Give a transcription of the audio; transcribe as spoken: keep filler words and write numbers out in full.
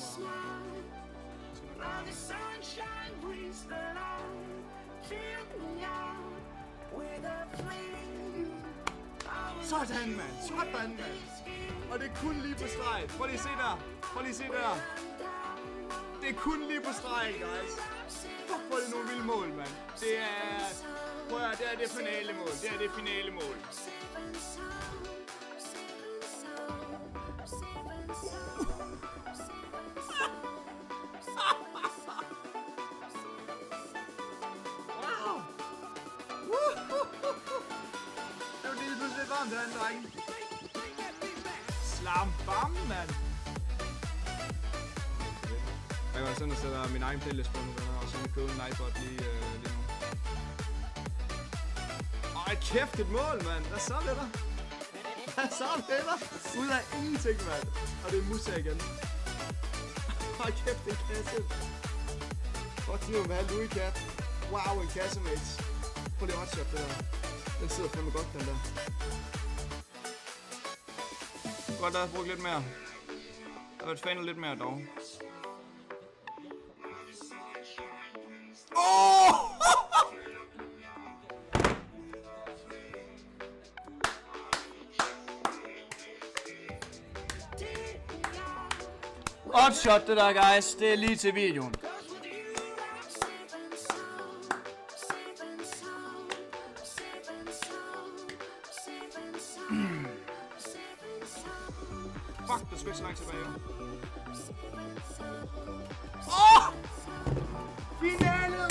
Sådan, mand. Sådan, mand. Og det er kun lige på streg. Prøv lige at se der. Prøv lige at se der. Det er kun lige på streg, guys. Fuck, hvor er det nogle vilde mål, mand. Det er... Prøv at høre, det er det finale mål. Det er det finale mål. Den dreng. Slam bam, mand. Jeg går sådan og sætter min egen playlist på nu, og så vil købe en iPod lige, øh, lige nu. Ej, kæft et mål, mand. Hvad så ved der? Hvad så ved der? Ud af ingenting, mand. Og det er Musa igen. Ej, kæft, det er kasse. Fuck nu med Louis Cat. Wow, en kasse, mates. Prøv lige hotshot, det der. Den sidder fandme godt, den der. Godt, der har brugt lidt mere. Der har været fanet lidt mere dog. Åh! Hotshot det der, guys. Det er lige til videoen. Fuck, der er sgu ikke så langt tilbage. Åh! Oh! Finale,